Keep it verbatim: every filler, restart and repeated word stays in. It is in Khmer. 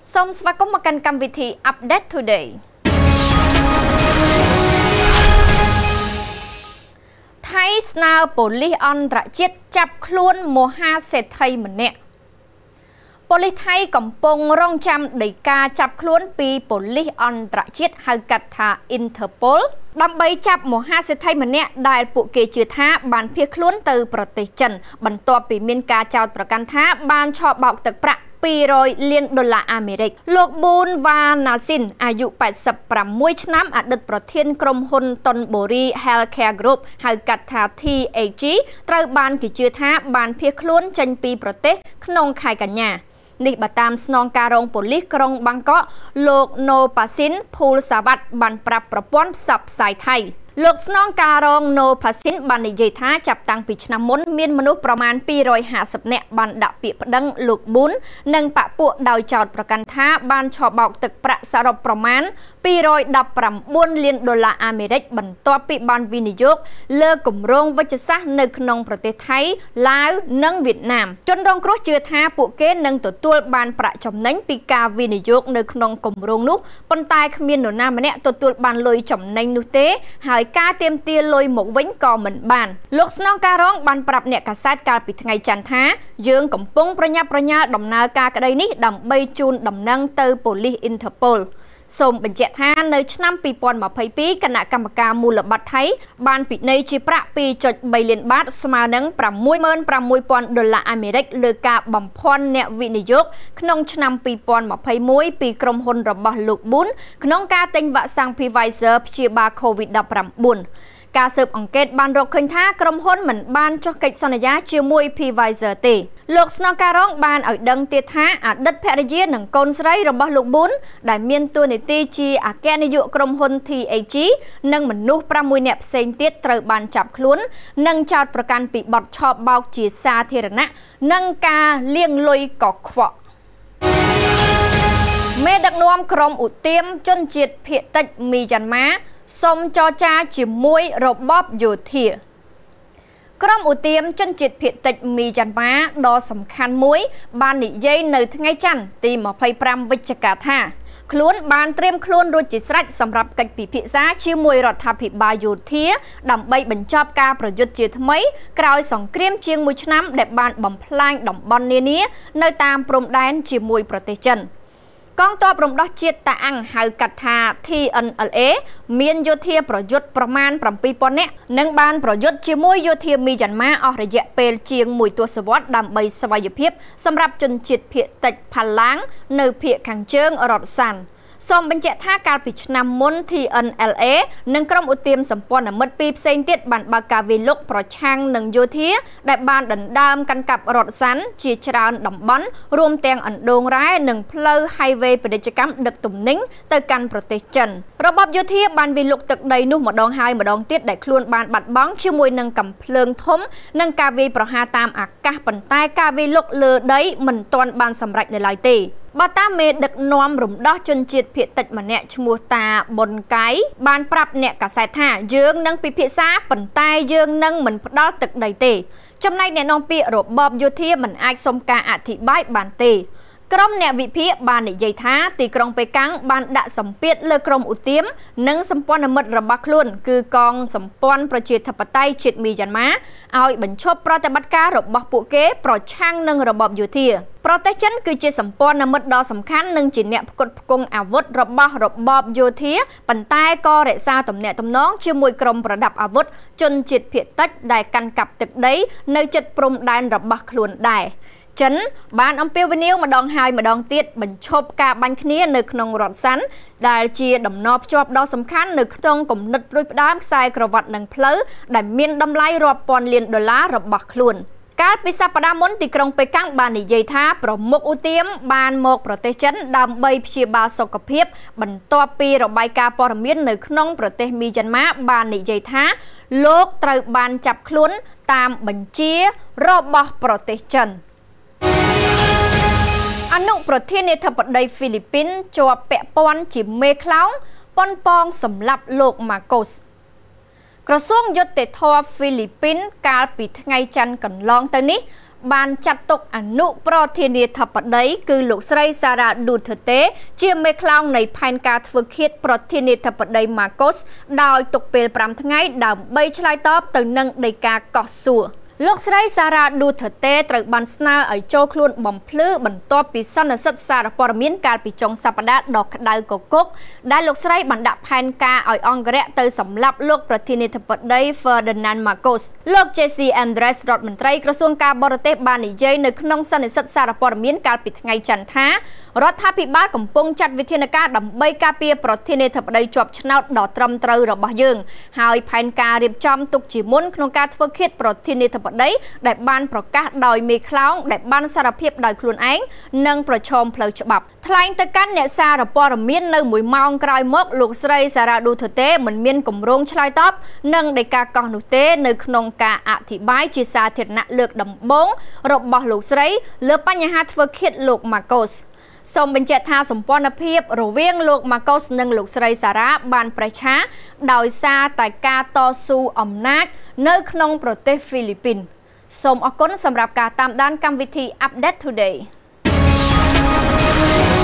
សូមស្វាគមន៍មកកាន់កម្មវិធី Update Today ថៃស្នើប៉ូលីសអន្តរជាតិចាប់ខ្លួនមហាសេដ្ឋីម្នាក់ប៉ូលីសថៃកំពុងរងចាំដីកាចាប់ខ្លួនពីប៉ូលីសអន្តរជាតិហៅកាត់ថា Interpol ដើម្បីចាប់មហាសេដ្ឋីម្នាក់ដែលពួកគេជឿថាបានភៀសខ្លួនទៅប្រទេសចិនបន្ទាប់ពីមានការចោទប្រកាន់ថាបានឆបោកទឹកប្រាក់ពីររយលានដុល្លារអាមេរិកលោកប៊ូនវ៉ាណាស៊ីនអាយុแปดสิบหกឆ្នាំអតីតប្រធានក្រុមហ៊ុនតុនបូរី Healthcare Group ហៅកាត់ថា T A G ត្រូវបានគេជឿថាបានភៀសខ្លួនចេញពីប្រទេសក្នុងខែកញ្ញានេះបើតាមស្នងការរងប៉ូលីសក្រុងបាងកកលោកណូប៉ាស៊ីនភូលសាវ៉ាត់បានប្រាប់ប្រព័ន្ធផ្សព្វផ្សាយថៃលោកស្នងការរងណូប៉ាស៊ីនបាននិយាយថាចាប់តាំងពីឆ្នាំមុនមានមនុស្សប្រមាណពីររយห้าสิบនាក់បានដាក់ពាក្យប្តឹងលោកប៊ូននិងបពពួកដោយចោទប្រកាន់ថាបានឆបោកទឹកប្រាក់សរុបប្រមាណពីររយដប់ប្រាំបួនលានដុល្លារអាមេរិកបន្ទាប់ពីបានវិនិយោគលើគម្រោងវិជ្ជសាស្ត្រនៅក្នុងប្រទេសថៃឡាវនិងវៀតណាមជនរងគ្រោះជឿថាពួកគេនឹងទទួលបានប្រាក់ចំណេញពីការវិនិយោគនៅក្នុងគម្រោងនោះប៉ុន្តែគ្មាននរណាម្នាក់ទទួលបានលុយចំណេញនោះទេហើយការទាមទារលុយមកវិញក៏មិនបានលោកស្នងការរងបានប្រាប់អ្នកកាសែតកាលពីថ្ងៃច័ន្ទថាយើងកំពុងប្រញាប់ប្រញាល់ដំណើរការក្តីនេះដើម្បីជូនដំណឹងទៅប៉ូលីស Interpol សូមបញ្ជាក់ថានៅឆ្នាំពីរពាន់ម្ភៃពីរគណៈកម្មការមូលបត្រថៃបានពិន័យជាប្រាក់ ពីរจุดបីលានបាតស្មើនឹងប្រាំមួយម៉ឺនប្រាំមួយពាន់ដុល្លារអាមេរិកលើការបំភាន់អ្នកវិនិយោគក្នុងឆ្នាំពីរពាន់ម្ភៃមួយពីក្រុមហ៊ុនរបស់លោកប៊ុនក្នុងការទិញវ៉ាក់សាំង Pfizer ព្យាបាល COVID ដប់ប្រាំបួនការស៊ើបអង្កេតបានរកឃើញថាក្រុមហ៊ុនមិនបានចុះកិច្ចសន្យាជាមួយ Pfizer ទេលោកស្នងការរងបានឲ្យដឹងទៀតថាអតីតភរិយានិងកូនស្រីរបស់លោកប៊ុនដែលមានតួនាទីជាអគ្គនាយកក្រុមហ៊ុន T A G និងមនុស្សប្រាំមួយនាក់ផ្សេងទៀតត្រូវបានចាប់ខ្លួននិងចោទប្រកាន់ពីបទឆបោកជាសាធារណៈនិងការលាងលុយកខ្វក់មេដឹកនាំក្រុមឧទាមជនជាតិភៀតតិចមីយ៉ាន់ម៉ាសូមចរចាជាមួយរបបយោធាក្រុមឧទាមជនជាតិភៀតតិចមីយ៉ាន់ម៉ាដ៏សំខាន់មួយបាននិយាយនៅថ្ងៃច័ន្ទទីម្ភៃប្រាំវិច្ឆិកាថាខ្លួនបានត្រៀមខ្លួនរួចជាស្រេចសម្រាប់កិច្ចពិភាក្សាជាមួយរដ្ឋាភិបាលយោធាដើម្បីបញ្ចប់ការប្រយុទ្ធជាថ្មីក្រោយសង្គ្រាមជាងមួយឆ្នាំដែលបានបំផ្លាញតំបន់នានានៅតាមព្រំដែនជាមួយប្រទេសចិនកងទ័ពរំដោះជាតិតាអាំងហៅកាត់ថា T N L A មានយោធាប្រយុទ្ធប្រមាណប្រាំពីរពាន់នាក់និងបានប្រយុទ្ធជាមួយយោធាមីយ៉ាន់ម៉ាអស់រយៈពេលជាងមួយទសវត្សរ៍ដើម្បីស្វ័យភាពសម្រាប់ជនជាតិភៀតតិចផាឡាងនៅភាគខាងជើងរដ្ឋសាន់សូមបញ្ជាក់ថាកាលពីឆ្នាំមុន T N L A និងក្រុមឧទាមសម្ព័ន្ធមិត្តពីរផ្សេងទៀតបានបើកការវាយលុកប្រឆាំងនឹងយោធាដែលបានដណ្ដើមកាន់កាប់រដ្ឋសាន់ជាច្រើនតំបន់រួមទាំងអណ្ដូងរ៉ែនិងផ្លូវ highway ពាណិជ្ជកម្មដឹកទំនិញទៅកាន់ប្រទេសចិនរបបយោធាបានវាយលុកទឹកដីនោះម្ដងហើយម្ដងទៀតដែលខ្លួនបានបាត់បង់ជាមួយនឹងកាំភ្លើងធំនិងការវាយប្រហារតាមអាកាសប៉ុន្តែការវាយលុកលើដីមិនទាន់បានសម្រេចនៅឡើយទេបើតាមមេដឹកនាំរំដោះជនជាតិភៀតតិចម្នាក់ឈ្មោះតាប៊ុនកៃបានប្រាប់អ្នកកាសែតថាយើងនឹងពិភាក្សាប៉ុន្តែយើងនឹងមិនផ្ដល់ទឹកដីទេចំណែកអ្នកនាំពាក្យរបបយោធាមិនអាចសុំការអធិប្បាយបានទេក្រុមអ្នកវិភាគបាននិយាយថាទីក្រុងប៉េកាំងបានដាក់សម្ពាធលើក្រុមឧទាមនិងសម្ព័ន្ធមិត្តរបស់ខ្លួនគឺកងសម្ព័ន្ធប្រជាធិបតេយ្យជាតិមីយ៉ាន់ម៉ាឲ្យបញ្ឈប់ប្រតិបត្តិការរបស់ពួកគេប្រឆាំងនឹងរបបយោធាប្រទេសចិនគឺជាសម្ព័ន្ធមិត្តដ៏សំខាន់និងជាអ្នកផ្គត់ផ្គង់អាវុធរបស់របបយោធាប៉ុន្តែក៏រក្សាទំនាក់ទំនងជាមួយក្រុមប្រដាប់អាវុធជនជាតិភៀតតិចដែលកាន់កាប់ទឹកដីនៅជិតព្រំដែនរបស់ខ្លួនដែរចិនបានអំពាវនាវម្ដងហើយម្ដងទៀតបញ្ឈប់ការបាញ់គ្នានៅក្នុងរដ្ឋសាន់ដែលជាដំណភ្ជាប់ដ៏សំខាន់នៅក្នុងគំនិតផ្ដួចផ្ដើមខ្សែក្រវ៉ាត់និងផ្លូវដែលមានតម្លៃរាប់ពាន់លានដុល្លាររបស់ខ្លួនកាលពីសប្តាហ៍មុនទីក្រុងប៉េកាំងបាននិយាយថាប្រមុខឧទាមបានមកប្រទេសចិនដើម្បីព្យាបាលសុខភាពបន្ទាប់ពីរបាយការណ៍ព័ត៌មាននៅក្នុងប្រទេសមីយ៉ាន់ម៉ាបាននិយាយថាលោកត្រូវបានចាប់ខ្លួនតាមបញ្ជារបស់ប្រទេសចិនអនុប្រធានាធិបតីហ្វីលីពីនជាប់ពាក់ព័ន្ធជាមេខ្លោងប៉ុនប៉ងសម្លាប់លោកម៉ាកូសក្រសួងយុត្តិធម៌ហ្វីលីពីនកាលពីថ្ងៃច័ន្ទកន្លងទៅនេះបានចាត់ទុកអនុប្រធានាធិបតីគឺលោកស្រីសារ៉ាឌូធឺតេជាមេខ្លោងនៃផែនការធ្វើឃាតប្រធានាធិបតីម៉ាកូសដោយទុកពេលប្រាំថ្ងៃដើម្បីឆ្លើយតបទៅនឹងដីកាកោះសួរលោកស្រីសារ៉ាឌូធឺតេត្រូវបានស្នើឲ្យចូលខ្លួនបំភ្លឺបន្ទាប់ពីសន្និសីទសារព័ត៌មានកាលពីចុងសប្តាហ៍ដ៏ក្តៅគគុកដែលលោកស្រីបានដាក់ផែនការឲ្យអង្គរៈទៅសម្លាប់លោកប្រធានាធិបតី Ferdinand Marcos លោក Jesse Andres រដ្ឋមន្ត្រីក្រសួងការបរទេសបាននិយាយនៅក្នុងសន្និសីទសារព័ត៌មានកាលពីថ្ងៃច័ន្ទថារដ្ឋាភិបាលកំពុងចាត់វិធានការដើម្បីការពារប្រធានាធិបតីជាប់ឆ្នោតដ៏ត្រឹមត្រូវរបស់យើងហើយផែនការរៀបចំទុកជាមុនក្នុងការធ្វើឃាតប្រធានាធិបតីដែលបានប្រកាសដោយមេខ្លោងដែលបានសារភាពដោយខ្លួនឯងនិងប្រឈមផ្លូវច្បាប់ថ្លែងទៅកាន់អ្នកសារព័ត៌មាននៅមួយម៉ោងក្រោយមកលោកស្រីសារ៉ាឌូធឺតេមិនមានគម្រោងឆ្លើយតបនឹងដីកាកោះនោះទេនៅក្នុងការអធិប្បាយជាសាធារណៈលើកដំបូងរបស់លោកស្រីលើបញ្ហាធ្វើឃាតលោកម៉ាកូសសូមបញ្ជាក់ថាសម្ព័ន្ធភាពរវាងលោកម៉ាកូសនិងលោកស្រីសារ៉ាបានប្រឆាដោយសារតែការតស៊ូអំណាចនៅក្នុងប្រទេសហ្វីលីពីនសូមអរគុណសម្រាប់ការតាមដានកម្មវិធី Update Today